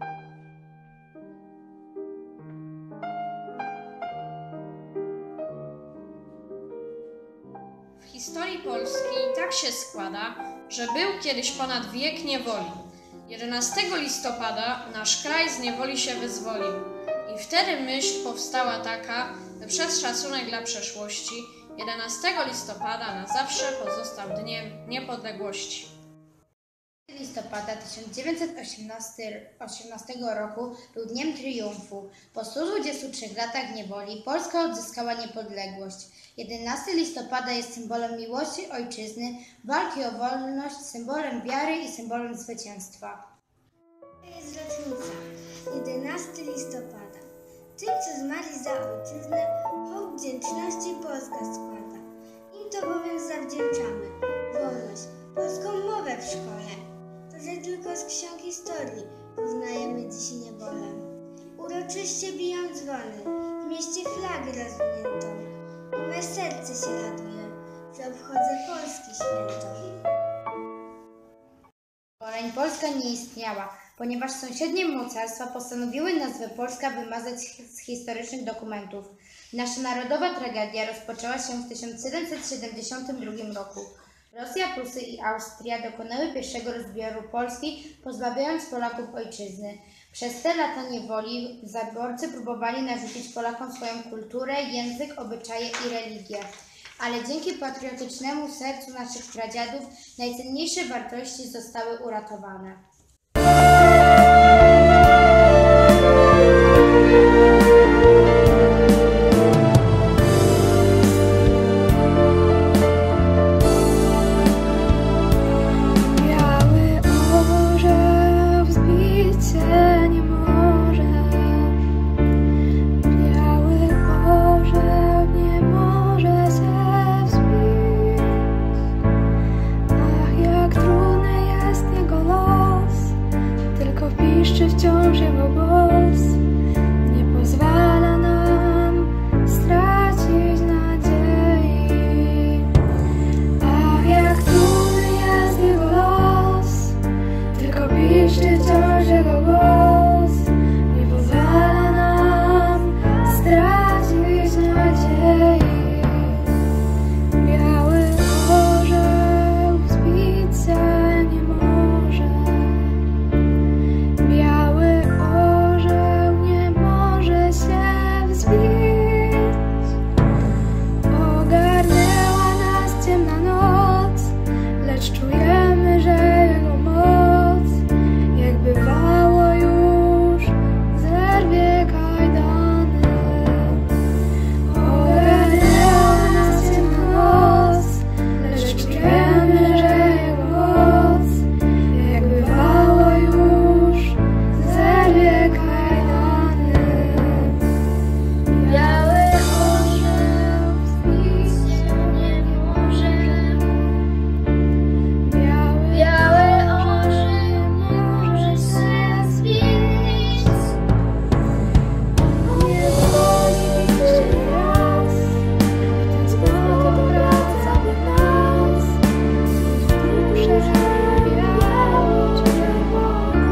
W historii Polski tak się składa, że był kiedyś ponad wiek niewoli. 11 listopada nasz kraj z niewoli się wyzwolił i wtedy myśl powstała taka, by przez szacunek dla przeszłości 11 listopada na zawsze pozostał Dniem Niepodległości. Listopada 1918 roku był Dniem Triumfu. Po 123 latach niewoli Polska odzyskała niepodległość. 11 listopada jest symbolem miłości ojczyzny, walki o wolność, symbolem wiary i symbolem zwycięstwa. To jest rocznica, 11 listopada. Tym, co zmarli za ojczyznę, hołd wdzięczności Polska składa. Im to bowiem zawdzięczamy wolność, polską mowę w szkole. To, że tylko z ksiąg historii poznajemy dziś niewolę. Uroczyście biją dzwony, w mieście flagę rozwiniętą. I me serce się raduje, że obchodzę Polski święto. Poreń Polska nie istniała, ponieważ sąsiednie mocarstwa postanowiły nazwę Polska wymazać z historycznych dokumentów. Nasza narodowa tragedia rozpoczęła się w 1772 roku. Rosja, Prusy i Austria dokonały pierwszego rozbioru Polski, pozbawiając Polaków ojczyzny. Przez te lata niewoli zaborcy próbowali narzucić Polakom swoją kulturę, język, obyczaje i religię. Ale dzięki patriotycznemu sercu naszych pradziadów najcenniejsze wartości zostały uratowane. Wciąż jego głos nie pozwala nam stracić nadziei. Ach, jak trudny jest jego los, tylko piszczy wciąż jego głos nie pozwala nam stracić nadziei. Biały orzeł wzbić się nie może. Ogarnęła nas ciemna noc, lecz czujemy, że jego moc, jak bywało już, zerwie kajdany. Ogarnęła nas ciemna noc, lecz czujemy, że jego moc, jak bywało już, zerwie kajdany. Biały orzeł wzbić się nie może. Biały orzeł nie może się zbić. Nie wchodzi jeszcze raz, ten złoto wraca do nas. Dusze biało-czerwone.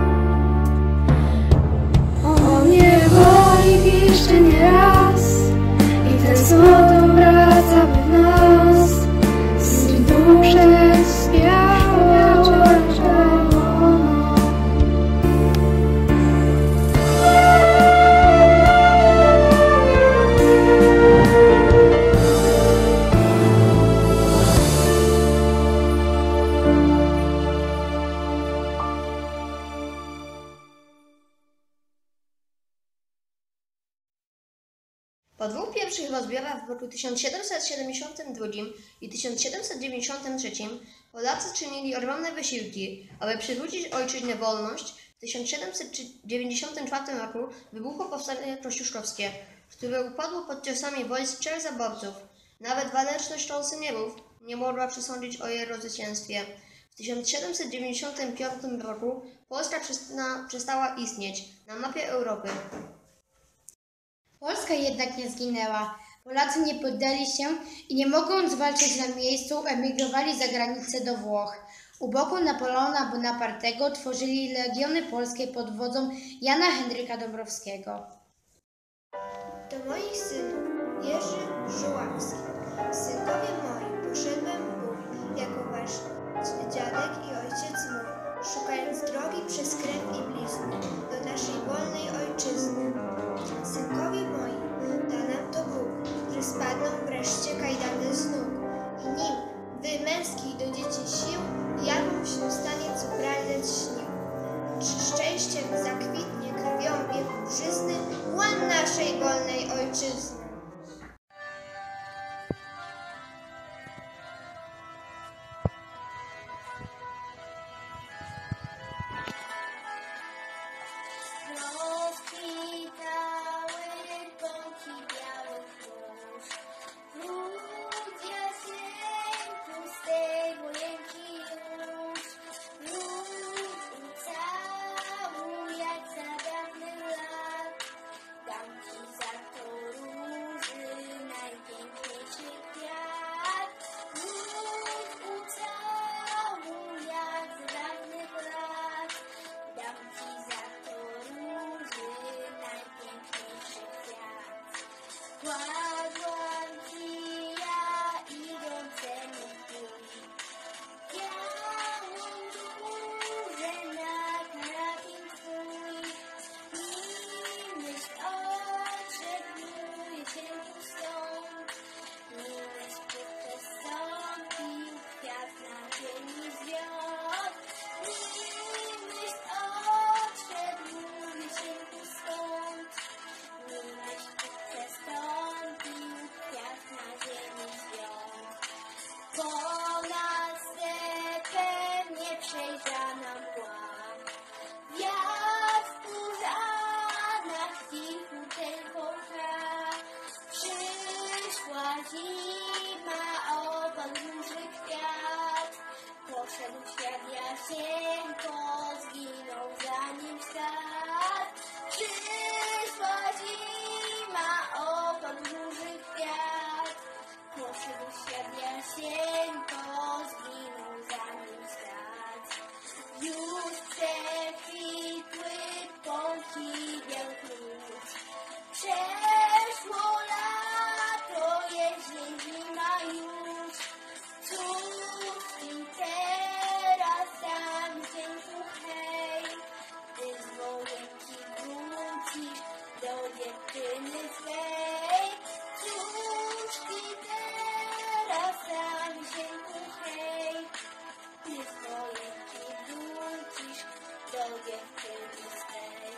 On nie woli jeszcze nie raz i ten złoto wraca by nas. Dusze biało-czerwoną. Po dwóch pierwszych rozbiorach w roku 1772 i 1793 Polacy czynili ogromne wysiłki, aby przywrócić ojczyźnie wolność. W 1794 roku wybuchło powstanie kościuszkowskie, które upadło pod ciosami wojsk 3 zaborców. Nawet waleczność Sztolsynierów nie mogła przesądzić o jej zwycięstwie. W 1795 roku Polska przestała istnieć na mapie Europy. Polska jednak nie zginęła. Polacy nie poddali się i nie mogąc walczyć na miejscu, emigrowali za granicę do Włoch. U boku Napoleona Bonapartego tworzyli legiony polskie pod wodzą Jana Henryka Dąbrowskiego. Do moich synów, Jerzy Żuławski, synkowie moi, poszedłem w bój, jako wasz dziadek i ojciec mój, szukając drogi przez krew i blizny do naszej wolnej ojczyzny. Synkowie moi, da nam to Bóg, że spadną wreszcie kajdany z nóg i nim wy męskich do dzieci sił, jaką się stanie, co pragnąć śnił. Czy szczęściem zakwitnie krwią wiekubrzyzny łan naszej wolnej ojczyzny. Rozkwitały bąki białych róż, wróć jasień pustej wojenki już, wróć ucałuj jak za dawnych lat, dam ci za to róży najpiękniejszy kwiat, wróć ucałuj jak za dawnych lat, dam ci za to róży najpiękniejszy kwiat. Kładłam ci ja idącemu w bój, białą różę na karabin twój. Nim myśl odszedł jesienku stąd, nim myśl przestąpił kwiat na ziemi zwiot. Nim myśl odszedł jesienku stąd, nim myśl przestąpił kwiat na ziemi zwiot. Ponad stepem nieprzejrzana mgła, wiatr w kurzanach cichuteńką gra. Przyszła zima, opadł róży kwiat, poszedł świat jasieńko, zginął zanim sad. Przyszła zima, opadł róży kwiat, poszedł świat jasieńko, zginął zanim sad. Już przekwitły pąki białych róż, przeszło lato, jesień, zima już. Cóż im teraz dam wdzięku hej, ty z wojenki wrócisz do dziewczyny swej. Cóż ty teraz dam wdzięku hej, ty z wojenki wrócisz do dziewczyny swej.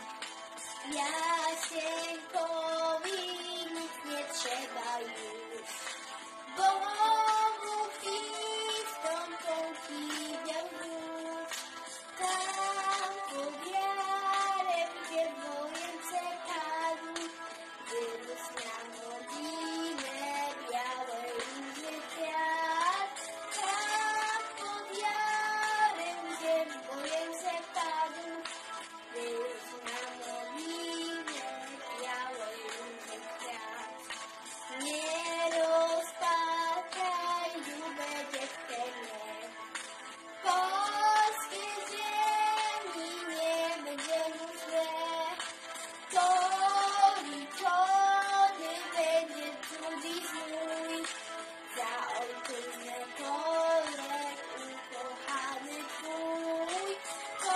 Jasieńkowi nic nie trzeba już, bo mu kwitną pąki białych róż. Tam pod jarem, gdzie w wojence padł, wyrósł na godzinę białe róży kwiat. Tam pod jarem, gdzie w wojence padł, wyrósł na godzinę białe róży kwiat. Nie rozpaczaj, ljube dziewczyny, polskiej ziemi nie będzie już źle. To liczony będzie cudzy znój, za ojczyznę Polek ukochany twój. To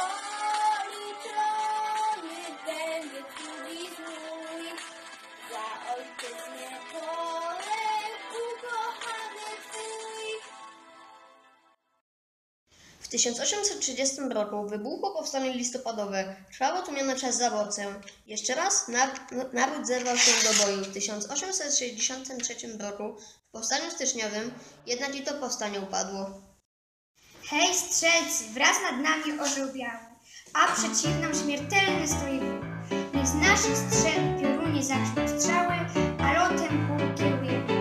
liczony będzie cudzy znój, za ojczyznę Polek ukochany twój. W 1830 roku wybuchło powstanie listopadowe. Trwało tłumione przez zaborcę. Jeszcze raz naród zerwał się do boju. W 1863 roku w powstaniu styczniowym jednak i to powstanie upadło. Hej strzelcy, wraz nad nami orzeł biały, a przeciw nam śmiertelny stoi wróg. Niech z naszych strzel piorunie zaczną strzały, a lotem kół kieruje Bóg.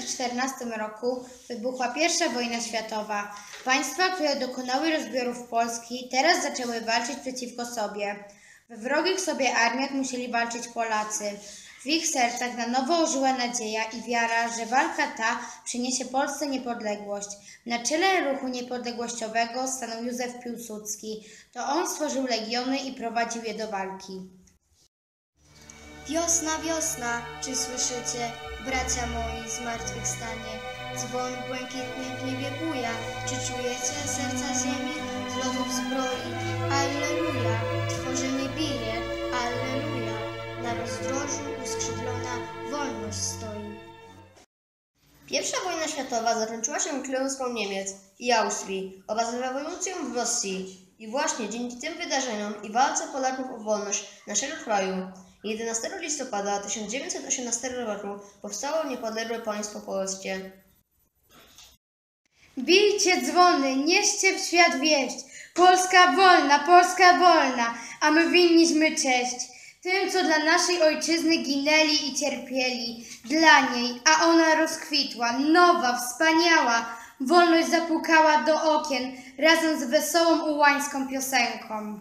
1914 roku wybuchła I wojna światowa. Państwa, które dokonały rozbiorów Polski, teraz zaczęły walczyć przeciwko sobie. We wrogich sobie armiach musieli walczyć Polacy. W ich sercach na nowo ożyła nadzieja i wiara, że walka ta przyniesie Polsce niepodległość. Na czele ruchu niepodległościowego stanął Józef Piłsudski. To on stworzył legiony i prowadził je do walki. Wiosna, wiosna, czy słyszycie, bracia moi, zmartwychwstanie? Dzwon błękitny w niebie buja, czy czujecie serca ziemi z lotów zbroi? Alleluja, tworzenie bije, alleluja, na rozdrożu uskrzydlona wolność stoi. Pierwsza wojna światowa zakończyła się klęską Niemiec i Austrii oraz rewolucją w Rosji. I właśnie dzięki tym wydarzeniom i walce Polaków o wolność naszego kraju 11 listopada 1918 roku powstało niepodległe państwo polskie. Bijcie dzwony, nieście w świat wieść. Polska wolna, a my winniśmy cześć tym, co dla naszej ojczyzny ginęli i cierpieli. Dla niej, a ona rozkwitła, nowa, wspaniała. Wolność zapukała do okien razem z wesołą ułańską piosenką.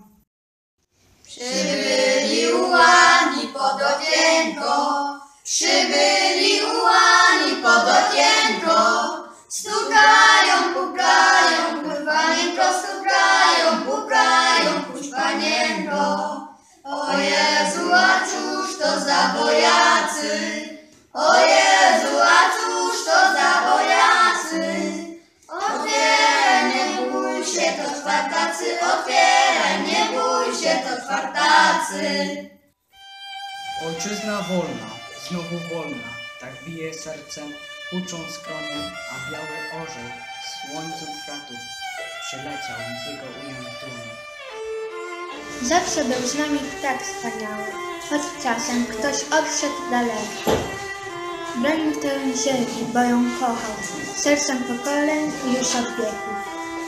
Przybyli ułani pod okienko, przybyli ułani pod okienko, stukają, pukają, puść panienko, stukają, pukają, puść panienko. O Jezu, a cóż to za wojacy, o Jezu, a cóż to za wojacy. Otwieraj, nie bój się, to czwartacy, otwieraj, nie bój się, to czwartacy. Ojczyzna wolna, znowu wolna, tak bije sercem, ucząc skroniem, a biały orzeł z słońcu kwiatów przyleciał, by go ująć w dłoni. Zawsze był z nami tak wspaniały, choć czasem ktoś odszedł daleko. Bronił tę ziemi, bo ją kochał, sercem pokoleń już od wieków.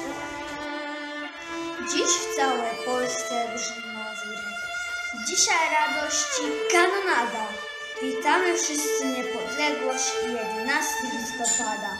Dziś w całej Polsce brzmi mazur. Dzisiaj radości kanonada. Witamy wszyscy niepodległość i 11 listopada.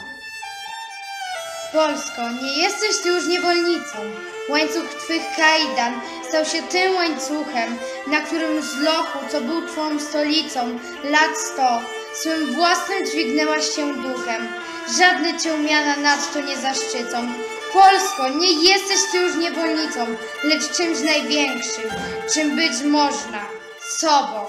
Polsko, nie jesteś ty już niewolnicą. Łańcuch twych kajdan stał się tym łańcuchem, na którym z lochu, co był twą stolicą, lat 100, swym własnym dźwignęłaś się duchem. Żadne cię miana nadto nie zaszczycą. Polsko, nie jesteś ty już niewolnicą, lecz czymś największym, czym być można, sobą.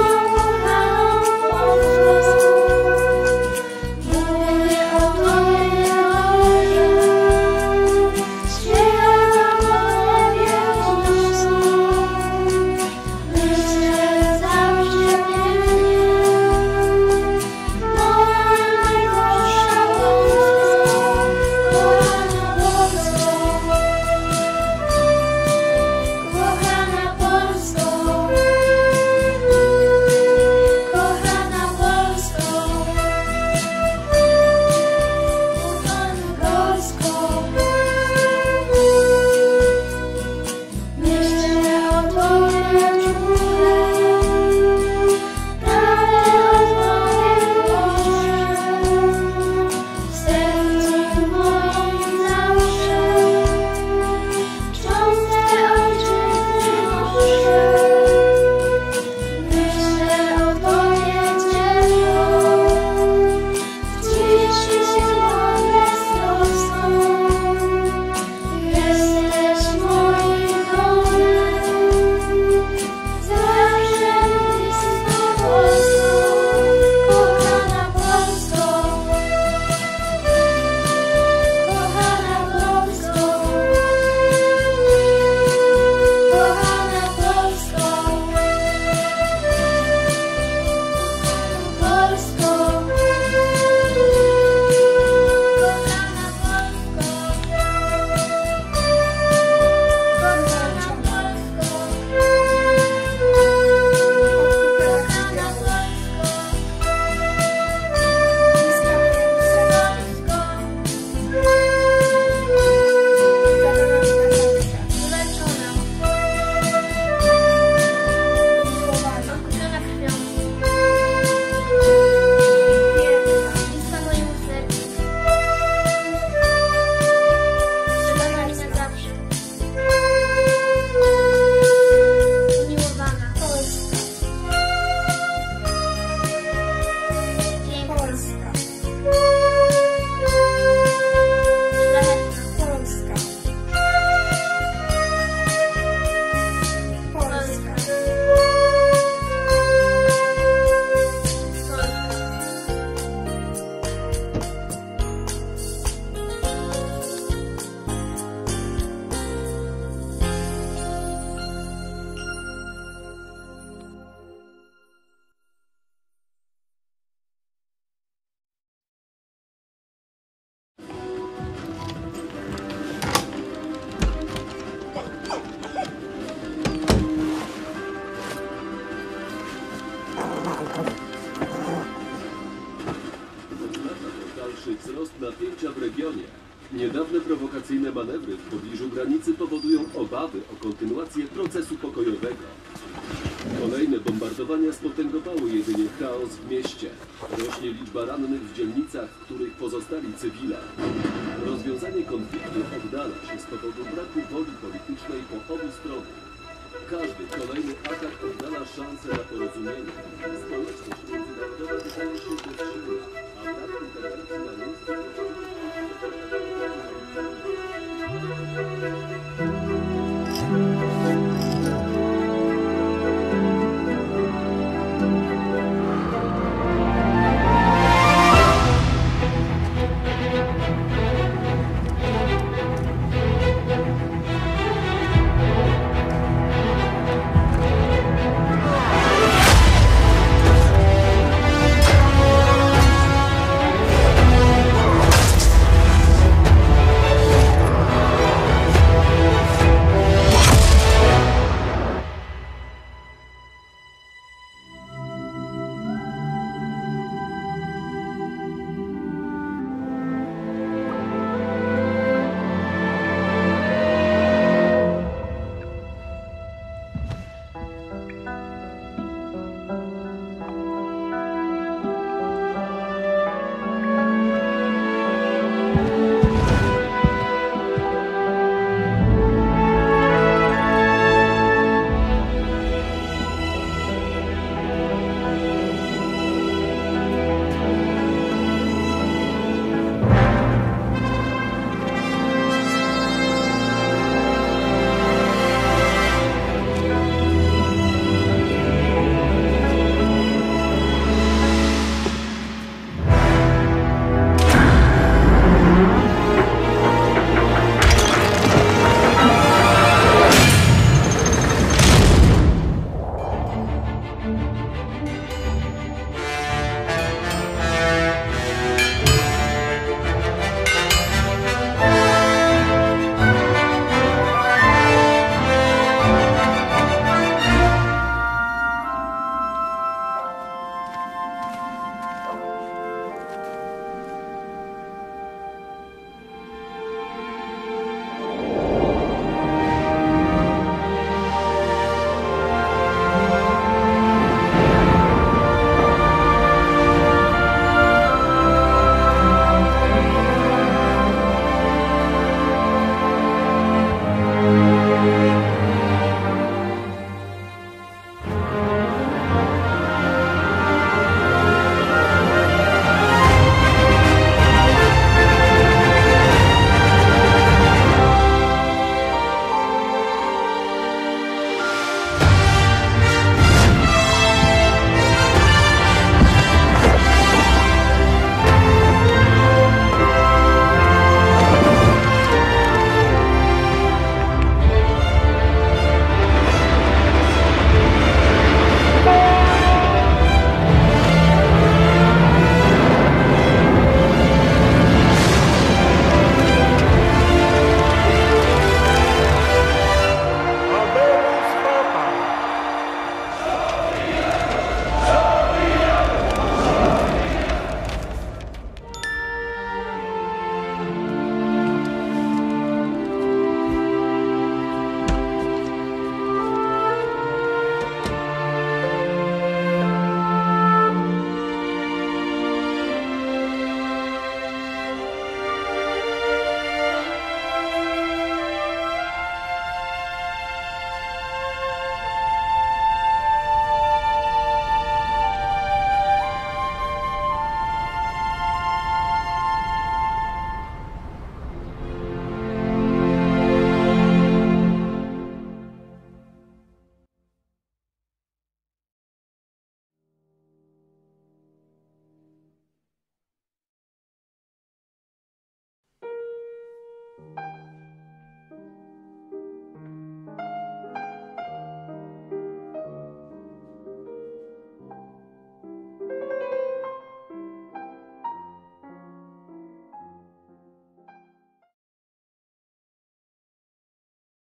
Thank you. napięcia w regionie. Niedawne prowokacyjne manewry w pobliżu granicy powodują obawy o kontynuację procesu pokojowego. Kolejne bombardowania spotęgowały jedynie chaos w mieście. Rośnie liczba rannych w dzielnicach, w których pozostali cywile. Rozwiązanie konfliktu oddala się z powodu braku woli politycznej po obu stronach. Każdy kolejny atak oddala szansę na porozumienie. Społeczność międzynarodowa wydaje się bezsilna, a brak interwencji na miejscu